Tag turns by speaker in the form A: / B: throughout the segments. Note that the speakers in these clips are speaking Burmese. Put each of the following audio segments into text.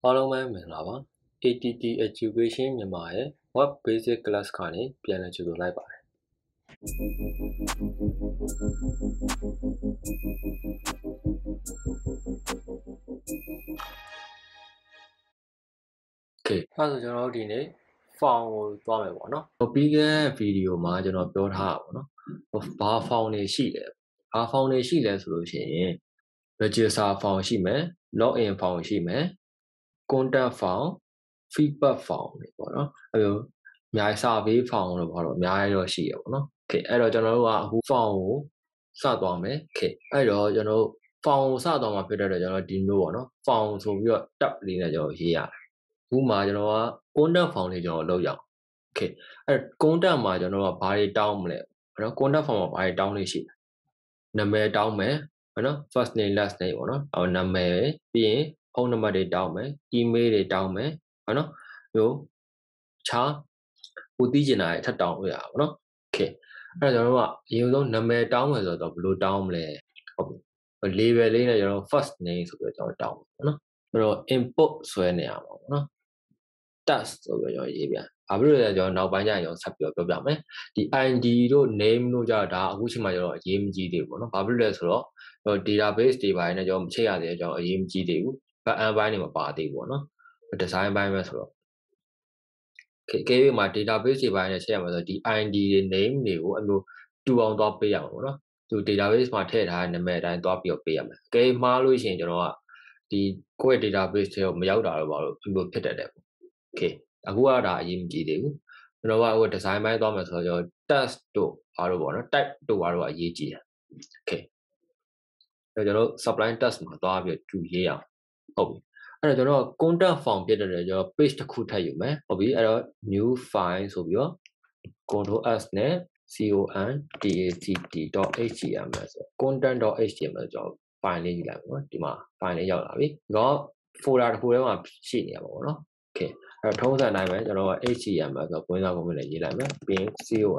A: အားလုံးပဲမင်္ဂလာပါ ATT Education မြန်မာရဲ့ Web Basic Class ကနေပြန်လည်ကြိုဆိုလိုက်ပါတယ်။ Okay အဲ့ဒါဆိုကျွန်တော်တို့ဒီနေ့ form ကိုသွားမယ်ပေါ့နော်။ပြီးခဲ့တဲ့ဗီဒီယိုမှာကျွန်တော်ပြောထားတာပေါ့နော်။ဘာ form တွေရှိလဲ။ဘာ form တွေရှိလဲဆိုလို့ရှိရင် register form ရှိမယ် login form ရှိမယ် contact form feedback form တွေပေါ့နော်။အဲ့လိုအများကြီး survey form လို့ဘာလို့အများကြီးတော့ရှိရပေါ့နော်။ Okay အဲ့တော့ကျွန်တော်တို့ကအခု form ကိုစသွားမယ်။ Okay အဲ့တော့ကျွန်တော်တို့ form ကိုစသွားမှာဖြစ်တဲ့အတွက်ကျွန်တော်ဒီလိုပေါ့နော်။ form ဆိုပြီးတော့ tab လေးနဲ့ကျွန်တော်ရေးရတယ်။အခုမှကျွန်တော်က contact form လေးကျွန်တော်လုပ်ရအောင်။ Okay အဲ့ contact မှာကျွန်တော်ကဘာတွေတောင်းမလဲ။နော် contact form မှာဘာတွေတောင်းလို့ရှိလဲ။နာမည်တောင်းမယ်နော် first name last name ပေါ့နော်။နာမည်ပြီးရင်ဖုန်းနံပါတ်တွေတောင်းမယ် email တွေတောင်းမယ်နော်။ဟိုချာကိုသိကျင်တာတွေထပ်တောင်းလို့ရပါဘောနော် Okay အဲ့တော့ကျွန်တော်တို့ကအရင်ဆုံးနာမည်တောင်းမယ်ဆိုတော့ဘယ်လိုတောင်းမလဲဟုတ်ပြီ label လေးနဲ့ကျွန်တော် first name ဆိုပြီးတော့ကျွန်တော်တောင်းမယ်နော်အဲ့တော့ input ဆွဲနေရမှာပေါ့နော် task ဆိုပြီးတော့ကျွန်တော်ရေးပြန်ဘာဖြစ်လို့လဲကျွန်တော်နောက်ပိုင်းကျရင်ကျွန်တော်ဆက်ပြီးပြောပြမယ်ဒီ ID တို့ name တို့ကြတာအခုချိန်မှာကျွန်တော်အရေးမကြီးသေးဘူးပေါ့နော်ဘာဖြစ်လို့လဲဆိုတော့ database တွေပိုင်းနဲ့ကျွန်တော်မချိန်ရသေးကျွန်တော်အရေးမကြီးသေးဘူး back end ပိုင်းတွေမပါသေးဘူးပေါ့နော် design ပိုင်းပဲဆိုတော့ကဲမှာ database တွေပိုင်းနဲ့ချိန်ရမှာဆိုဒီ ID တွေ name တွေကိုအဲ့လိုတူအောင်သွားပေးရမှာပေါ့နော်သူ database မှာထည့်ထားတဲ့နာမည်အတိုင်းသွားပြီးတော့ပေးရမယ်ကဲမှားလို့ရှိရင်ကျွန်တော်ကဒီကိုယ့်ရဲ့ database တွေကိုမရောက်တာတော့ဘာလို့ဖြစ်တတ်တယ်ပေါ့ Okay အခုကဒါအရေးမကြီးသေးဘူးကျွန်တော်ကအခု design ပိုင်းသွားမယ်ဆိုတော့ကျွန်တော် test တို့ဘာလို့ပေါ့နော် type တို့ဘာလို့အရေးကြီးတယ် Okay ကျွန်တော် supply test မှာသွားပြီးတူရေးအောင်ဟုတ်ပြီအဲ့တော့ကျွန်တော် contact form ဖြစ်တဲ့ကျွန်တော် page တစ်ခုထပ်ယူမယ်ဟုတ်ပြီအဲ့တော့ new file ဆိုပြီးတော့ control s နဲ့ contact.html ဆို content.html ကျွန်တော် file လေးယူလိုက်ပါနော်ဒီမှာ file လေးရောက်လာပြီတော့ folder တစ်ခုထဲမှာရှိနေရပါဘောနော် Okay အဲ့တော့ထုံးစံတိုင်းပဲကျွန်တော်က html ဆိုကွင်းစားကုန်းနဲ့ရေးလိုက်မယ်ပြီးရင်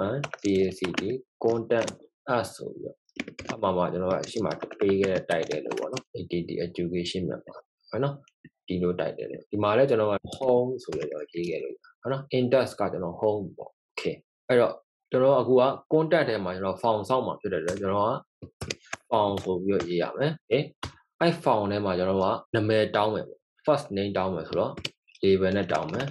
A: content us ဆိုပြီးတော့အမှန်မှာကျွန်တော်ကအရှိမပေးခဲ့တဲ့ title လို့ပေါ့နော် ATT education မှာဟုတ်နော်ဒီလို title လေးဒီမှာလည်းကျွန်တော်က home ဆိုပြီးတော့ရေးခဲ့လို့ဟုတ်နော် index ကကျွန်တော် home ပေါ့ Okay အဲ့တော့ကျွန်တော်အခုက contact ထဲမှာကျွန်တော် form စောင့်မှာဖြစ်တဲ့အတွက်ကျွန်တော်က form ဆိုပြီးတော့ရေးရမယ်ဟင်အဲ့ form ထဲမှာကျွန်တော်ကနာမည်တောင်းမယ်ပေါ့ first name တောင်းမယ်ဆိုတော့ label နဲ့တောင်းမယ်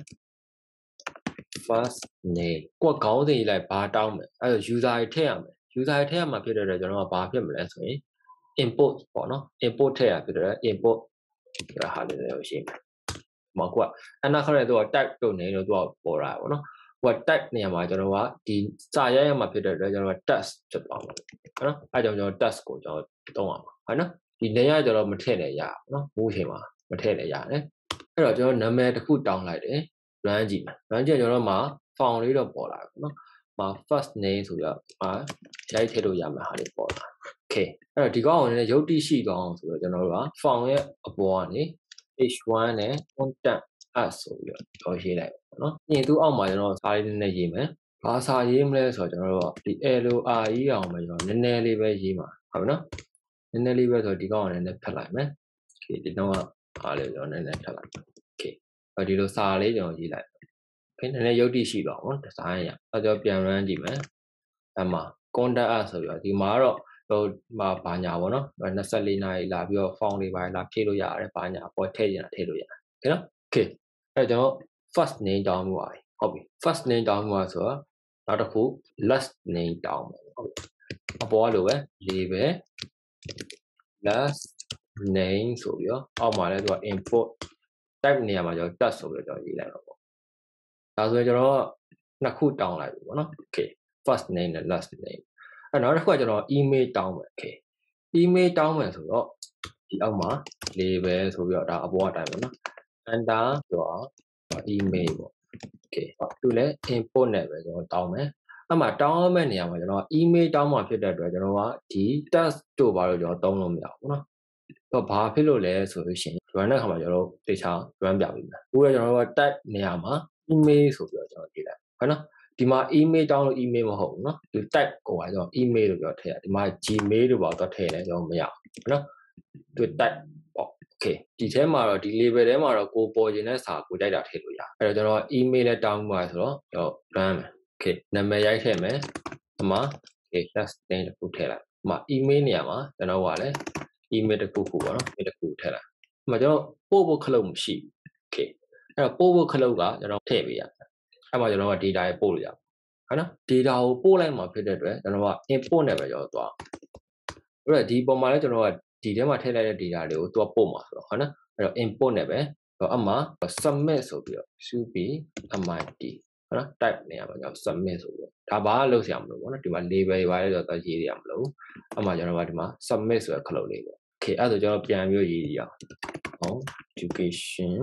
A: first name ကိုခေါင်းစဉ်ရေးလိုက်ဘာတောင်းမယ်အဲ့တော့ user တွေထည့်ရမယ် user တွေထည့်ရမှာဖြစ်တဲ့အတွက်ကျွန်တော်ကဘာဖြစ်မလဲဆိုရင် input ပေါ့နော် input ထည့်ရဖြစ်တဲ့ input ဒါဟာလေးလည်းရှိမယ်မကွာအနာခရဲတော့ type တို့နေလို့တော့ပေါ်လာပေါ့နော်ဟို type နေရာမှာကျွန်တော်ကဒီစာရိုက်ရမှာဖြစ်တဲ့အတွက်ကျွန်တော်က test ဖြစ်သွားမှာဟုတ်နော်အဲကြောင့်ကျွန်တော် test ကိုကျွန်တော်သုံးရမှာဟုတ်နော်ဒီနေရာကျွန်တော်မထည့်လည်းရအောင်နော်ဘူးအချိန်မှာမထည့်လည်းရတယ်အဲ့တော့ကျွန်တော်နာမည်တစ်ခုတောင်းလိုက်တယ် run ကြည့်မယ် run ကြည့်ကျွန်တော်မှာ form လေးတော့ပေါ်လာပြီနော်မှာ first name ဆိုတော့ရိုက်ထည့်လို့ရမှာဟာလေးပေါ်လာ Okay အဲ့တော့ဒီကောင်ကိုလည်းရုပ်တိရှိသွားအောင်ဆိုတော့ကျွန်တော်တို့က form ရဲ့အပေါ်ကနေ h1 နဲ့ contact us ဆိုပြီးတော့ရေးလိုက်ပါနော်။ပြင်သူအောက်မှာကျွန်တော်စာလေးနည်းနည်းရေးမယ်။ဘာစာရေးမလဲဆိုတော့ကျွန်တော်တို့ကဒီ LORE အောင်ပဲကျွန်တော်နည်းနည်းလေးပဲရေးမှာဟုတ်ပြီနော်။နည်းနည်းလေးပဲဆိုတော့ဒီကောင်ကိုလည်းဖတ်လိုက်မယ်။ Okay ဒီတော့ကအားလေးကျွန်တော်နည်းနည်းဖတ်လိုက်မယ်။ Okay ဒီလိုစာလေးကျွန်တော်ရေးလိုက်။ Okay နည်းနည်းရုပ်တိရှိသွားအောင်ဒီဇိုင်းရ။အဲတော့ပြန် run ကြည့်မယ်။အဲ့မှာ contact us ဆိုပြီးတော့ဒီမှာတော့ဘာညာပေါ့နော်24နာရီလာပြီးတော့ form တွေပါလာဖြည့်လို့ရတယ်ဘာညာပေါ်ထည့်ရင်ထည့်လို့ရတယ်โอเคနော် Okay အဲ့တော့ကျွန်တော် first name တောင်းမှုပါတယ်ဟုတ်ပြီ first name တောင်းမှုဆိုတော့နောက်တစ်ခု last name တောင်းမယ်ဟုတ်ပြီအပေါ်ကလိုပဲ label last name ဆိုပြီးတော့အောက်မှာလည်းသူက input type နေရာမှာကျွန်တော် tag ဆိုပြီးတော့ရေးလိုက်တော့ပေါ့ဒါဆိုရင်ကျွန်တော်နှစ်ခုတောင်းလိုက်ပြီပေါ့နော် Okay first name နဲ့ last nameအဲ့နောက်တစ်ခုကကျွန်တော် email တောင်းမယ် Okay email တောင်းမယ်ဆိုတော့ဒီအောက်မှာ label ဆိုပြီးတော့ဒါအပေါ်အတိုင်းပေါ့နော် enter ဆိုတော့ email ပေါ့ Okay သူလည်း input နဲ့ပဲကျွန်တော်တောင်းမယ်အဲ့မှာတောင်းရမယ့်နေရာမှာကျွန်တော် email တောင်းမှာဖြစ်တဲ့အတွက်ကျွန်တော်ကဒီ test တို့ဘာလို့ကျွန်တော်သုံးလို့မရဘူးเนาะတော့ဘာဖြစ်လို့လဲဆိုလို့ရှိရင် run တဲ့အခါမှာကျွန်တော်သေချာ run ပြပေးမယ်အခုကကျွန်တော်က type နေရာမှာ email ဆိုပြီးတော့ကျွန်တော်ရေးလိုက်ဟုတ်နော်ဒီမှာ email တောင်းလို့ email မဟုတ်ဘူးเนาะဒီ type ကိုပါကျွန်တော် email လို့ပြောထည့်ရဒီမှာ gmail လို့ပါတော့ထည့်တယ်ကျွန်တော်မရဘူးเนาะသူ type ပေါ့ okay ဒီထဲမှာတော့ဒီ label ထဲမှာတော့ကိုပေါ်ခြင်းတဲ့စာကိုကြိုက်တာထည့်လို့ရအဲ့တော့ကျွန်တော် email နဲ့တောင်းပါဆိုတော့ကျွန်တော် run မယ် okay နာမည်ရိုက်ထည့်မယ်ဒီမှာ okay test တင်တစ်ခုထည့်လိုက်ဒီမှာ email နေရာမှာကျွန်တော်ကလည်း email တစ်ခုပေါ့နော်ဒီတစ်ခုထည့်လိုက်ဒီမှာကျွန်တော်ပို့ဖို့ခလုတ်မရှိဘူး okay အဲ့တော့ပို့ဖို့ခလုတ်ကကျွန်တော်ထည့်ပေးရအဲ့မှာကျွန်တော်က data ပို့လို့ရဟုတ်နော် data ကိုပို့လိုက်မှာဖြစ်တဲ့အတွက်ကျွန်တော်က import နဲ့ပဲကျွန်တော်သွားအဲ့တော့ဒီပုံမှာလည်းကျွန်တော်ကဒီထဲမှာထည့်လိုက်တဲ့ data တွေကိုသူကပို့မှာဆိုတော့ဟုတ်နော်အဲ့တော့ import နဲ့ပဲအမှ submit ဆိုပြီးတော့ sup mit ဟုတ်နော် type နေရာမှာကျွန်တော် submit ဆိုပြီးတော့ဒါဘာလို့လုပ်ရမလို့ပေါ့နော်ဒီမှာ label တွေပါလဲဆိုတော့ရေးရမလို့အမှကျွန်တော်ကဒီမှာ submit ဆိုတဲ့ခလုတ်လေးပေါ့ okay အဲ့ဒါဆိုကျွန်တော်ပြန်ပြီးရေးရအောင် education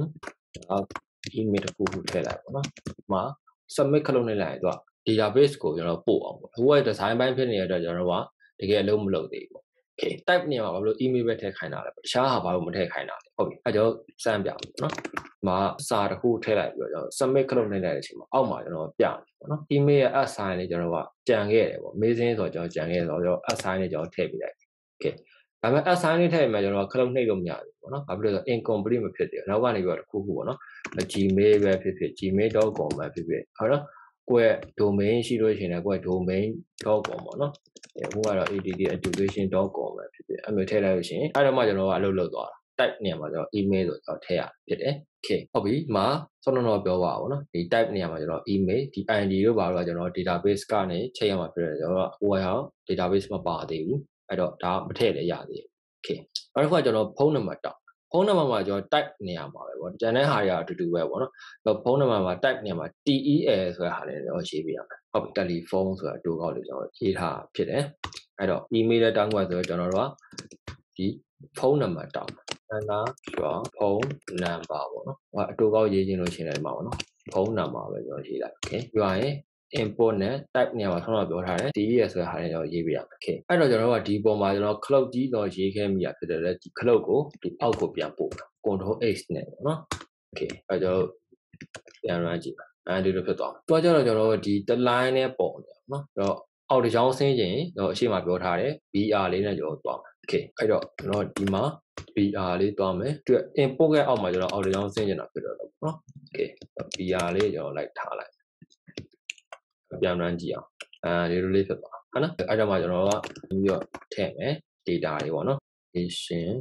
A: email တစ်ခုထည့်လိုက်ပေါ့နော်ဒီမှာ submit ခလုတ်နဲ့လိုက်ရင်သူက database ကိုကျွန်တော်ပို့အောင်ပေါ့အခုက design ပိုင်းဖြစ်နေတဲ့အတွက်ကျွန်တော်ကတကယ်အလုပ်မလုပ်သေးဘူး okay type နေရာမှာဘာလို့ email ပဲထည့်ခိုင်းတာလဲတခြားဟာဘာလို့မထည့်ခိုင်းတာလဲဟုတ်ပြီအဲ့တော့စမ်းပြမယ်နော်ဒီမှာစာတစ်ခုထည့်လိုက်ပြီးတော့ကျွန်တော် submit ခလုတ်နဲ့လိုက်တဲ့အချိန်မှာအောက်မှာကျွန်တော်ပြမယ်ပေါ့နော် email ရဲ့ assign လေးကျွန်တော်ကကြံခဲ့တယ်ပေါ့ amazing ဆိုတော့ကျွန်တော်ကြံခဲ့တယ်ဆိုတော့ assign လေးကျွန်တော်ထည့်ပေးလိုက် okay ဒါပေမဲ့ assign လေးထည့်ရင်ကျွန်တော်ခလုတ်နှိပ်လို့မရဘူးပေါ့နော်ဘာဖြစ်လို့လဲဆိုတော့ incomplete မဖြစ်သေးဘူးနောက်ကနေပြီးတော့တစ်ခုခုပေါ့နော် gmail ပဲဖြစ်ဖြစ် gmail.com ပဲဖြစ်ဖြစ်ဟုတ်နော်ကိုယ့်ရဲ့ domain ရှိလို့ရှိရင်လည်းကိုယ့်ရဲ့ domain.com ပေါ့နော်အခုကတော့ addeducation.com ပဲဖြစ်ဖြစ်အဲ့လိုထည့်လိုက်လို့ရှိရင်အဲ့တော့မှကျွန်တော်ကအလုပ်လုပ်သွားတာ type နေရာမှာကျွန်တော် email ဆိုတော့ထည့်ရဖြစ်တယ် okay ဟုတ်ပြီမှာစောနတော့ပြောပါဦးနော်ဒီ type နေရာမှာကျွန်တော် email ဒီ id တို့ဘာလို့ကျွန်တော် database ကနေချိန်ရမှာဖြစ်တယ်ကျွန်တော်က OIR database မပါသေးဘူးအဲ့တော့ဒါမထည့်လည်းရသေးဘူး okay နောက်တစ်ခါကျွန်တော်ဖုန်းနံပါတ်တောက်ဖုန်းနံပါတ်မှာကျွန်တော် type နေရာမှာပဲပေါ့ကျန်တဲ့ဟာတွေအတူတူပဲပေါ့နော်အဲ့ဖုန်းနံပါတ်မှာ type နေရာမှာ tel ဆိုတဲ့ဟာလေးကျွန်တော်ရေးပြရမယ်ဟုတ်ပြီတယ်လီဖုန်းဆိုတာတူကောက်လေးကျွန်တော်ရေးထားဖြစ်တယ်အဲ့တော့ email နဲ့တောင်းခွင့်ဆိုတော့ကျွန်တော်တို့ကဒီဖုန်းနံပါတ်တောင်းနာဖုန်းနံပါတ်ပေါ့နော်ဟိုအတူကောက်ရေးခြင်းလို့ရှင်းတယ်မှာပေါ့နော်ဖုန်းနံပါတ်ပဲကျွန်တော်ရေးလိုက် okay ပြီးရင် import နဲ့ type နေရာမှာဆောင်းတော့ပြောထားတယ် tel ဆိုတဲ့ဟာလေးကျွန်တော်ရေးပြရမယ် okay အဲ့တော့ကျွန်တော်တို့ကဒီပုံမှာကျွန်တော် cloud ကြီးတော့ရေးခဲ့မိရဖြစ်တယ်လေဒီ cloud ကိုဒီအောက်ကိုပြန်ပို့မယ် control x နဲ့ပေါ့နော် okay အဲ့တော့ပြန်ရမ်းကြည့်ပါအဲဒီလိုဖြစ်သွားတယ်တွားကြတော့ကျွန်တော်တို့ဒီ line နဲ့ပေါ်နေအောင်နော်အဲ့တော့အောက်တစ်ချောင်းဆင်းခြင်းတော့အရှိမပြောထားတယ် br လေးနဲ့ကျွန်တော်သွားမယ် okay အဲ့တော့ကျွန်တော်ဒီမှာ br လေးသွားမယ်သူ import ရဲ့အောက်မှာကျွန်တော်အောက်တစ်ချောင်းဆင်းခြင်းတာဖြစ်တော့လို့နော် okay br လေးကျွန်တော်လိုက်ထားလိုက်ပြန်ရမ်းကြည့်အောင်ဒီလိုလေးဖြစ်သွားဟုတ်နော်အဲ့တော့မှကျွန်တော်ကပြီးတော့ထည့်မယ် data တွေပေါ့နော် station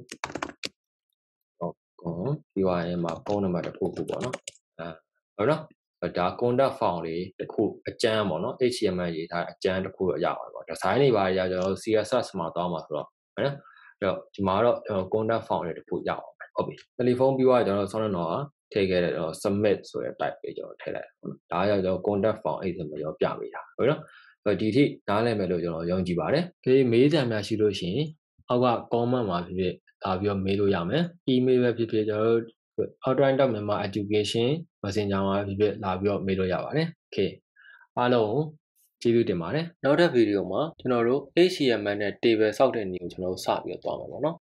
A: ပြီးသွားရင်မှာဖုန်းနံပါတ်တစ်ခုခုပေါ့နော်ဟုတ်နော်ဒါ contact form လေးတစ်ခုအကျန်းပေါ့နော် HTML ရေးထားအကျန်းတစ်ခုတော့ရပါတယ်ပေါ့ design တွေပါရကျွန်တော်တို့ CSS မှာသွားမှာဆိုတော့ဟုတ်နော်အဲ့တော့ဒီမှာတော့ကျွန်တော် contact form လေးတစ်ခုရအောင်ဟုတ်ပြီတယ်လီဖုန်းပြီးသွားကျွန်တော်ဆောင်းတော့ထည့်ခဲ့တဲ့ submit ဆိုတဲ့ type လေးကျွန်တော်ထည့်လိုက်ဟုတ်နော်ဒါကြောင့်ကျွန်တော် contact form အဲ့ဒါမျိုးရောပြပေးတာဟုတ်နော်ဒီထိနားလည်မယ်လို့ကျွန်တော်ယုံကြည်ပါတယ်ခေမေးစရာများရှိလို့ရှိရင်အောက်က comment မှာဖြစ်ဖြစ်လာပြီးတော့မေးလို့ရမယ် email ပဲဖြစ်ဖြစ်ကျွန်တော်တို့ outline.myanmar.education messenger မှာဖြစ်ဖြစ်လာပြီးတော့မေးလို့ရပါတယ် okay အားလုံးကျေးဇူးတင်ပါတယ်နောက်ထပ်ဗီဒီယိုမှာကျွန်တော်တို့ HTML နဲ့ table စောက်တဲ့နည်းကိုကျွန်တော်တို့စပြီးတော့သွားမှာပေါ့နော်